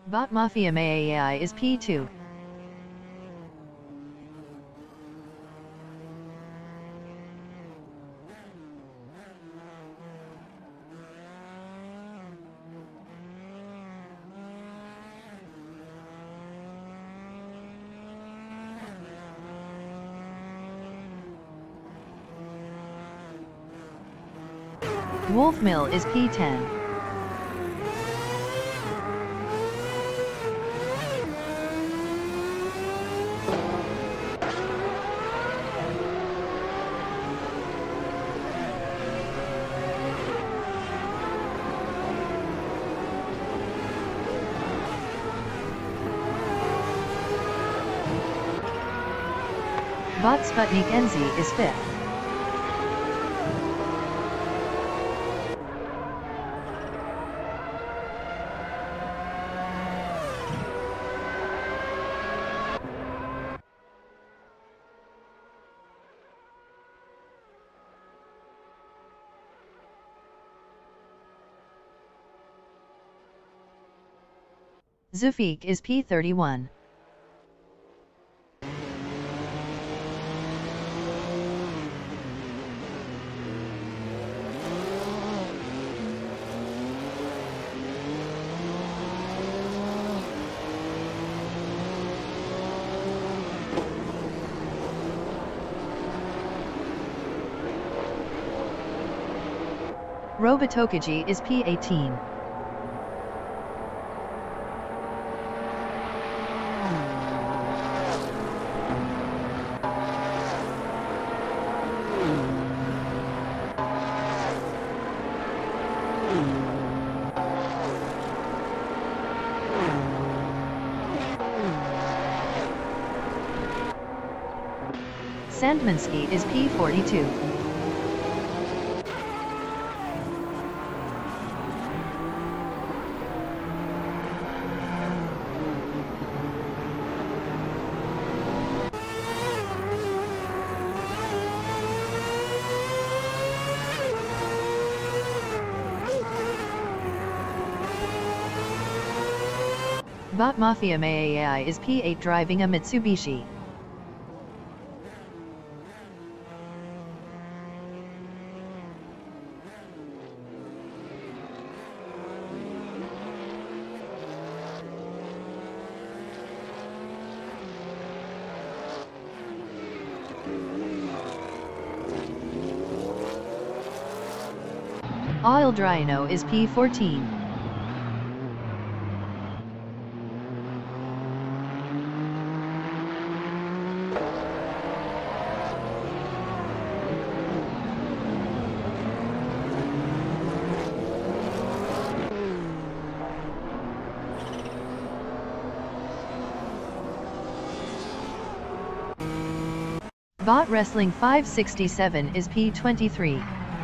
Bot Mafia MAAI is P2. Wolf Mill is P10. Bot Sputnik NZ is 5th. Zufik is P31. Robotokaji is P18. Sandmansky is P42. Bot Mafia MAAI is P8 driving a Mitsubishi. Oil Dryno is P14. Bot Wrestling 567 is P23.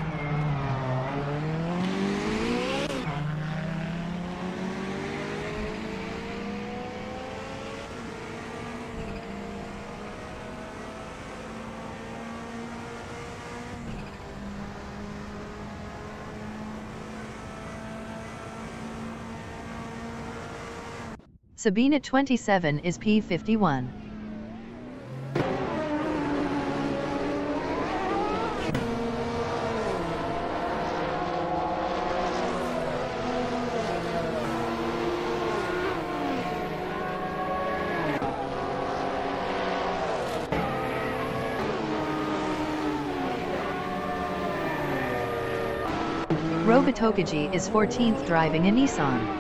Sabina 27 is P51. Robotokaji is 14th driving a Nissan.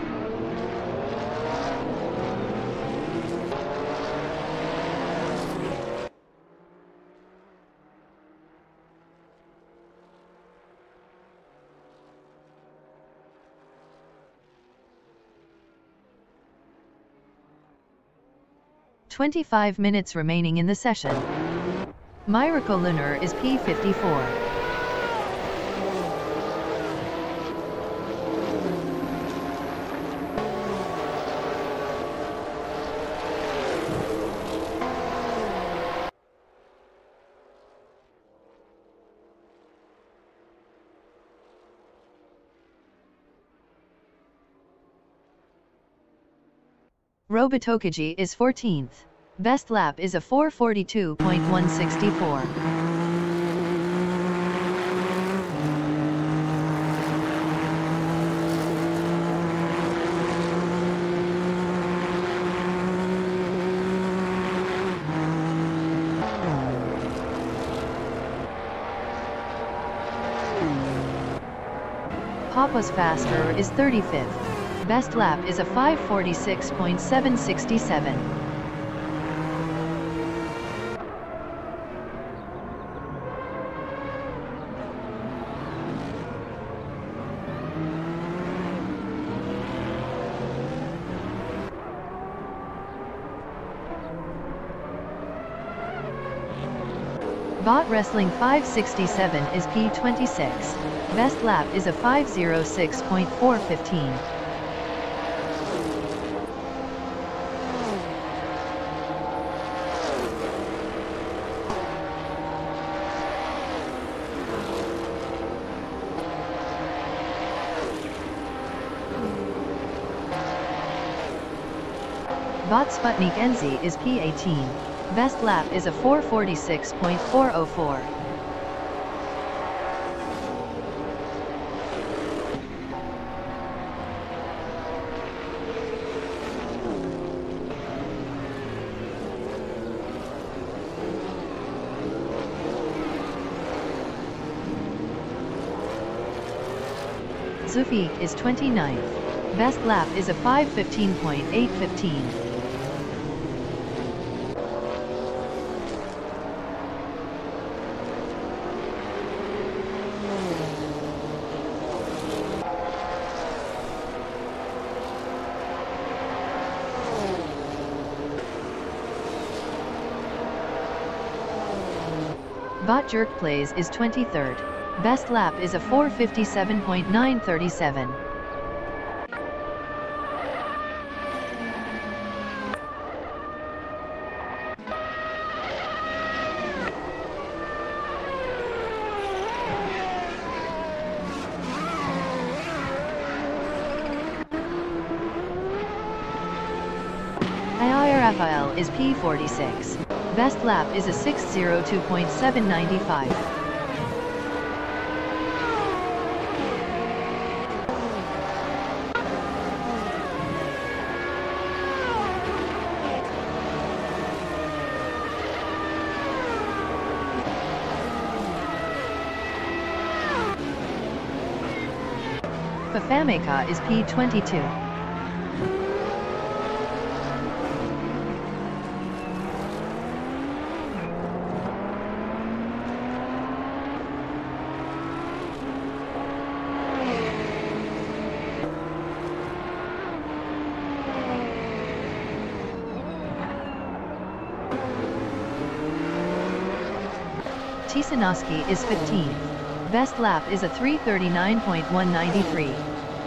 "25 minutes remaining in the session. Miracle Lunar is P54. Robitokaji is 14th. Best lap is a 4:42.164. Papa's faster is 35th. Best lap is a 5:46.767. Bot Wrestling 567 is P26. Best lap is a 5:06.415. Bot Sputnik NZ is P18. Best lap is a 4:46.404. Zufik is 29th. Best lap is a 5:15.815. Bot Jerk Plays is 23rd. Best lap is a 4:57.937. Ayar Rafael is P46. Best lap is a 6:02.795. Fafameka is P22. Tisanoski is 15th. Best lap is a 3:39.193.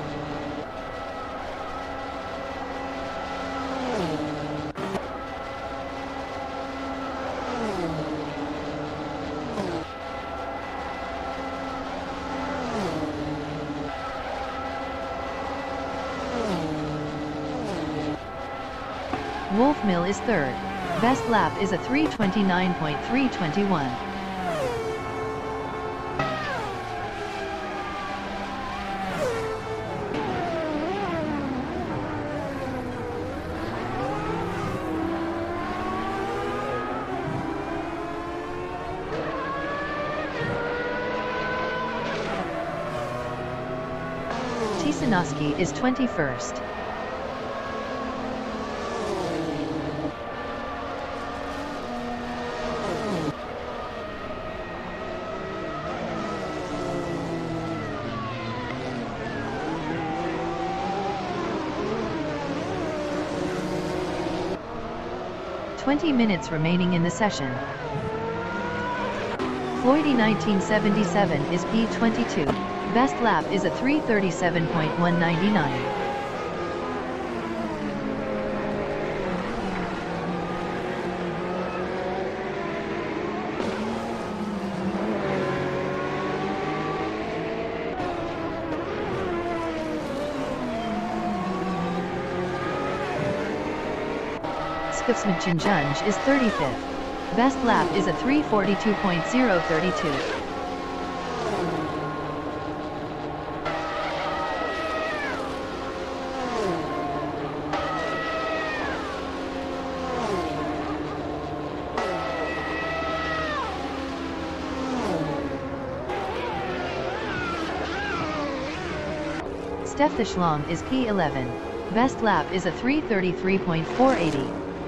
Wolf Mill is 3rd. Best lap is a 3:29.321. Tisanoski is 21st. Minutes remaining in the session. Floydy 1977 is P22. Best lap is a 3:37.199. Eskifsmchinjunj is 35th. Best lap is a 3:42.032. Stefthashlong is P11. Best lap is a 3:33.480.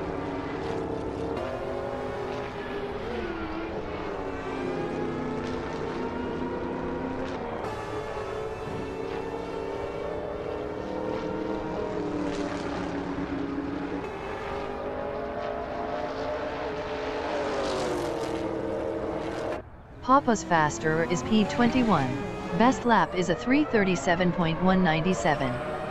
Papa's faster is P21. Best lap is a 3:37.197.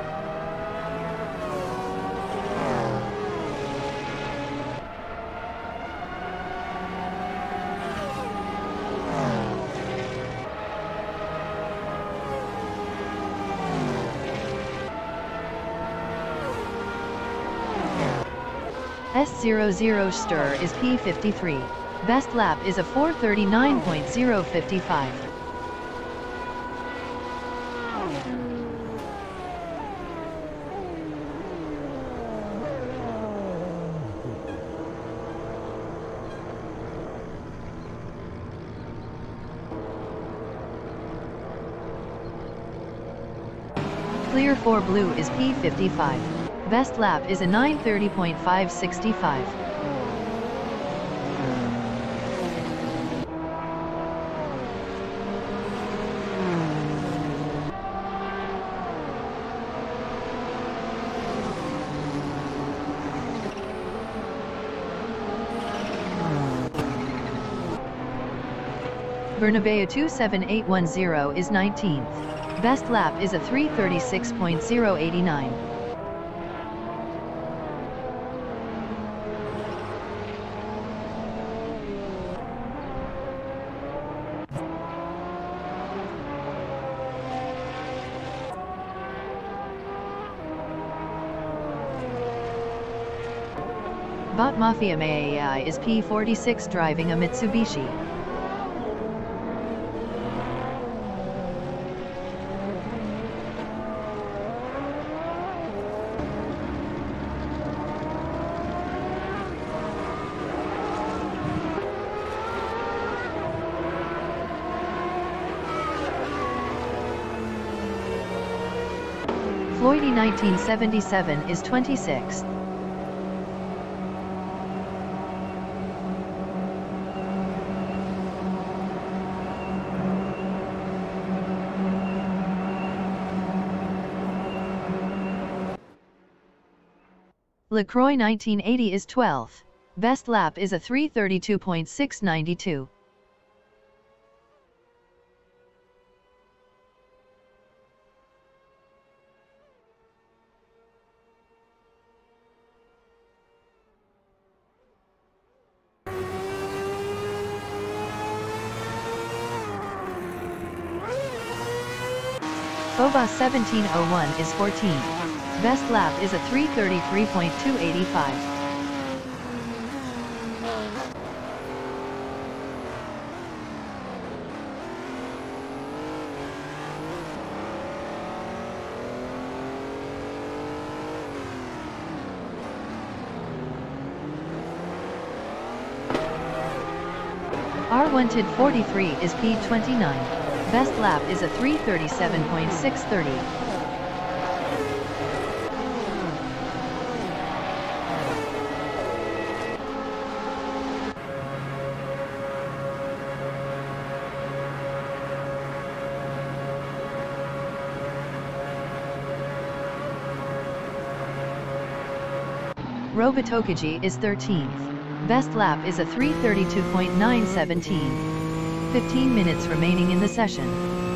S00 Stir is P53. Best lap is a 4:39.055. Clear 4 Blue is P55. Best lap is a 9:30.565. Bernabeu 27810 is 19th. Best lap is a 3:36.089. Bot Mafia Mai is P46 driving a Mitsubishi. Floydie 1977 is 26th. LaCroix 1980 is 12th. Best lap is a 3:32.692. Phobos 1701 is 14th. Best lap is a 3:33.285. R1TID 43 is P29. Best lap is a 3:37.630. Robitokaji is 13th. Best lap is a 3:32.917. 15 minutes remaining in the session.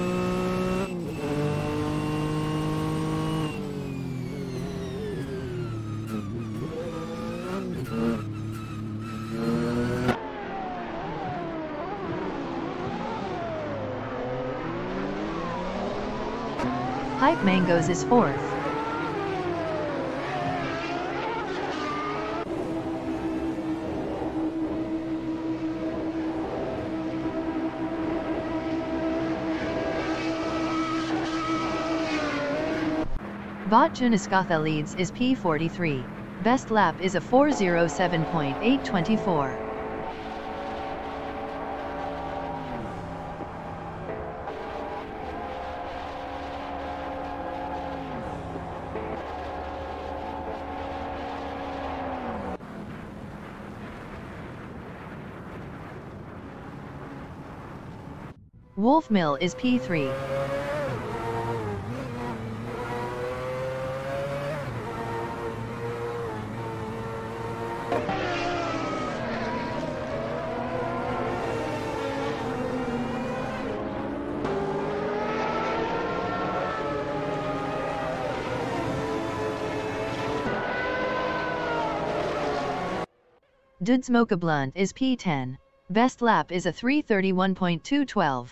Hype Mangoes is 4th. Bot Juniskatha leads is P43. Best lap is a 4:07.824. Wolf Mill is P3. Dudsmoka Blunt is P10. Best lap is a 3:31.212.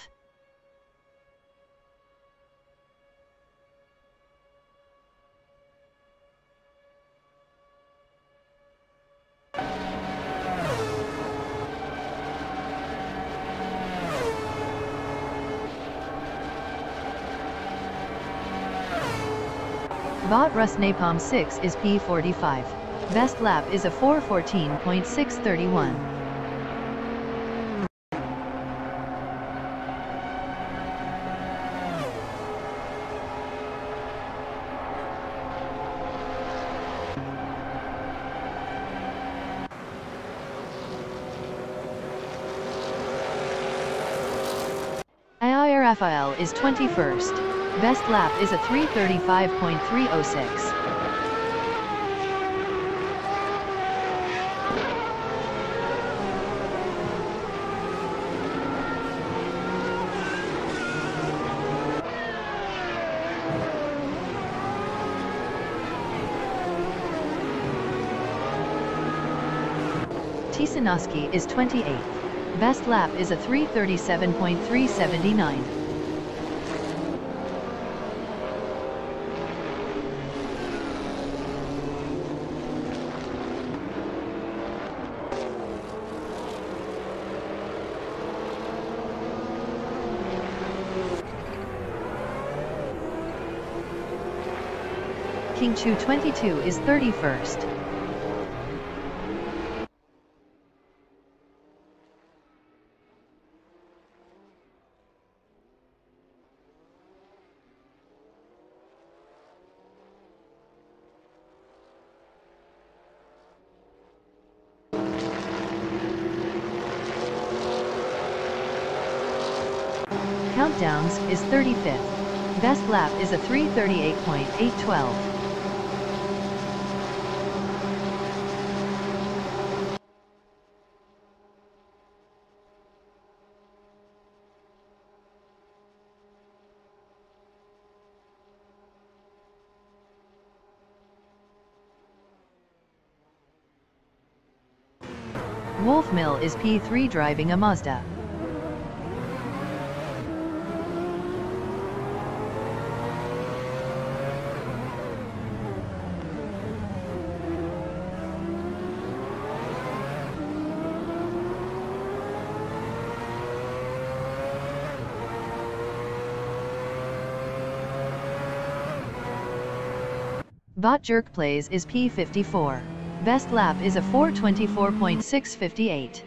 Bot Rus Napalm 6 is P45. Best lap is a 4:14.631. Ayar Raphael is 21st. Best lap is a 3:35.306. Tisanoski is 28th. Best lap is a 3:37.379. King Chu 22 is 31st. Countdowns is 35th. Best lap is a 3:38.812. Wolf Mill is P3 driving a Mazda. Bot Jerk Plays is P54. Best lap is a 4:24.658.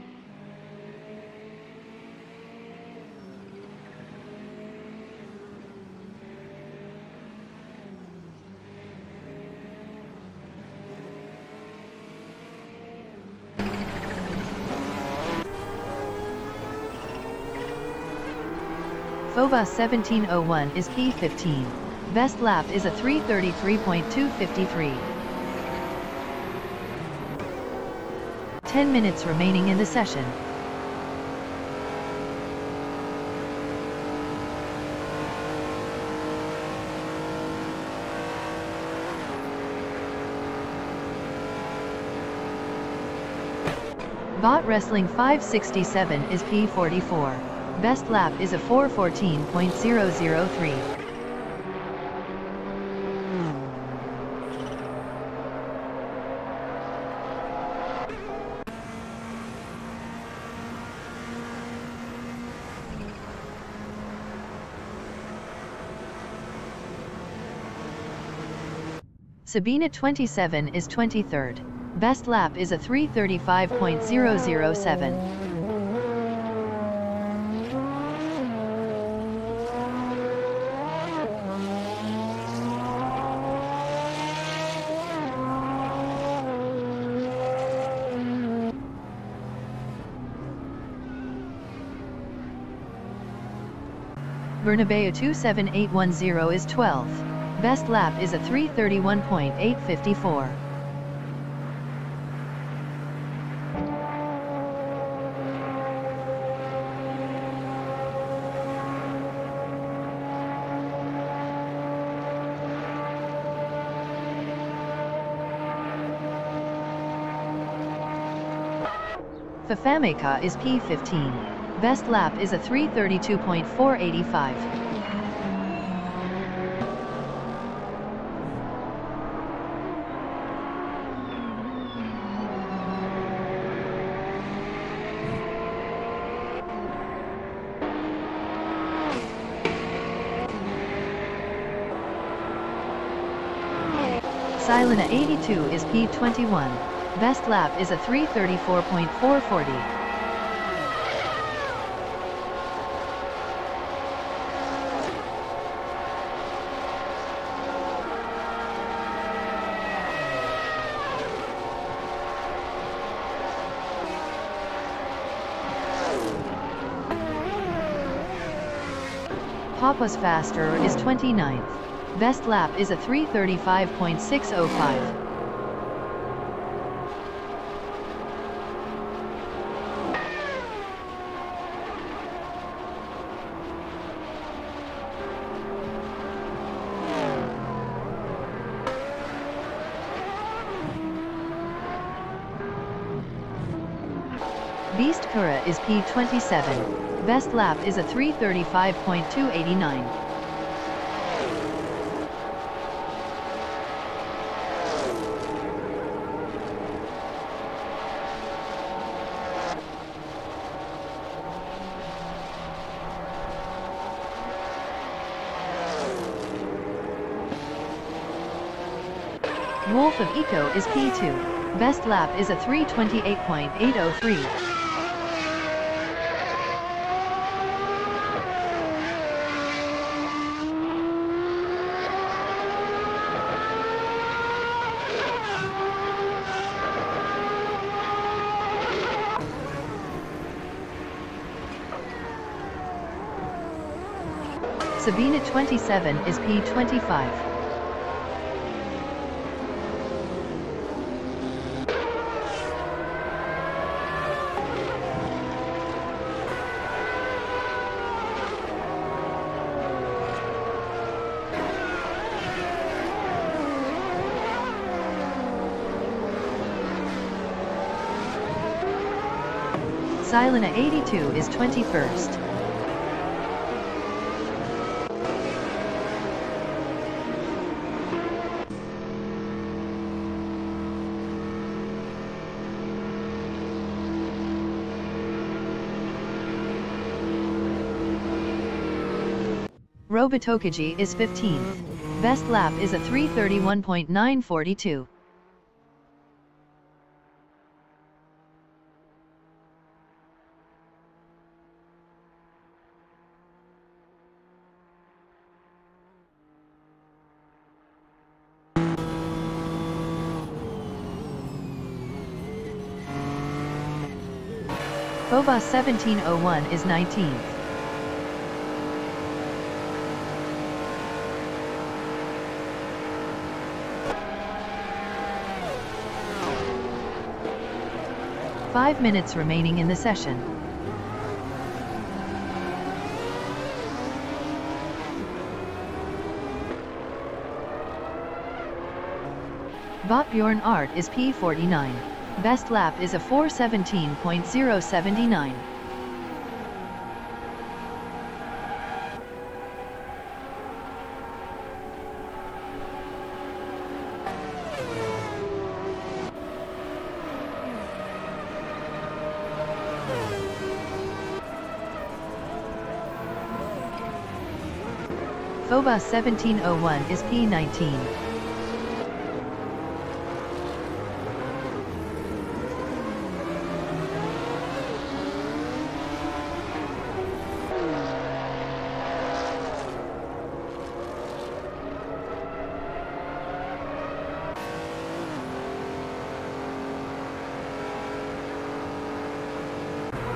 Fova 1701 is P15. Best lap is a 3:33.253. 10 minutes remaining in the session. Bot Wrestling 567 is P44. Best lap is a 4:14.003. Sabina 27 is 23rd. Best lap is a 3:35.007. Bernabeu 27810 is 12th. Best lap is a 3:31.854. Fafameka is P15. Best lap is a 3:32.485. Silena 82 is P21. Best lap is a 3:34.440. Papas Faster is 29th. Best lap is a 3:35.605. Beast Kura is P27. Best lap is a 3:35.289. Wolf of Eco is P2. Best lap is a 3:28.803. Sabina 27 is P25. Silena 82 is 21st. Robitokaji is 15th. Best lap is a 3:31.942. Phobos 1701 is 19th. Five minutes remaining in the session. Botbjorn Art is P49. Best lap is a 4:17.079. Phobos 1701 is P19.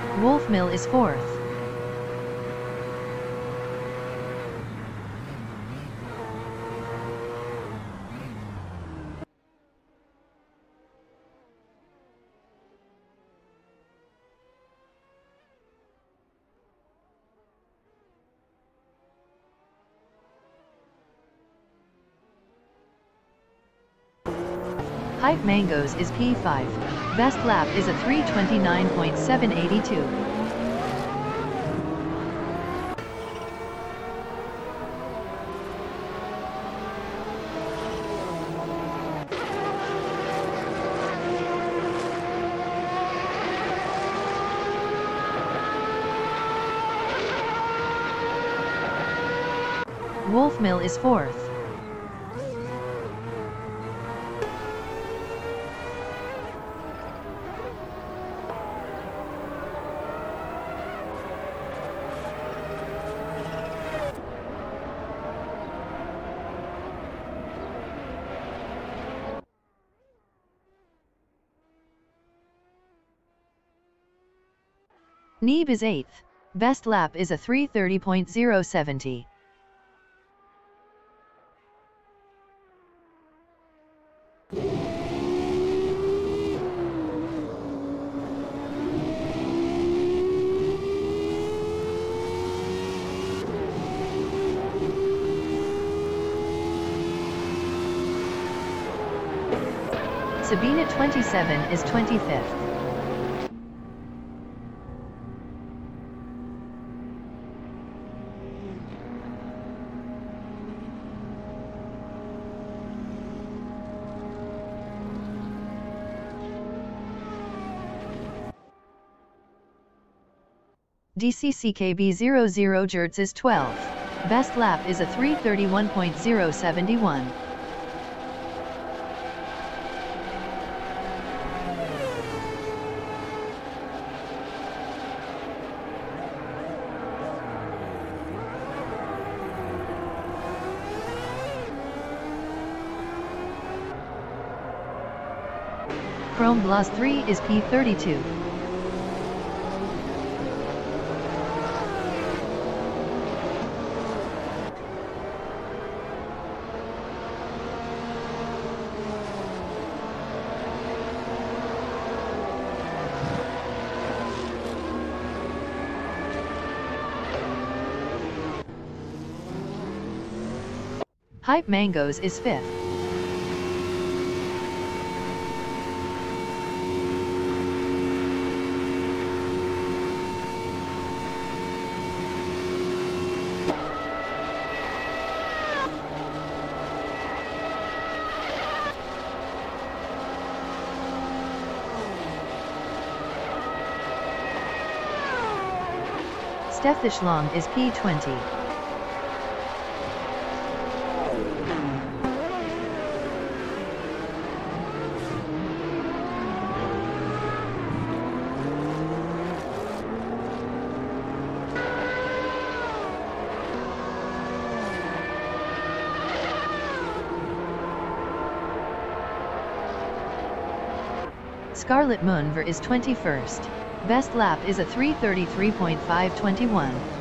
Wolf Mill is 4th. Hype Mangoes is P5. Best lap is a 3:29.782. Wolf Mill is 4th. Neeb is 8th. Best lap is a 3:30.070. Sabina 27 is 25th. DCCKB00 Jerts is 12th. Best lap is a 3:31.071. Chrome Bloss 3 is P32. Hype Mangoes is 5th. Steffishlong is P20. Scarlet Moonver is 21st. Best lap is a 3:33.521.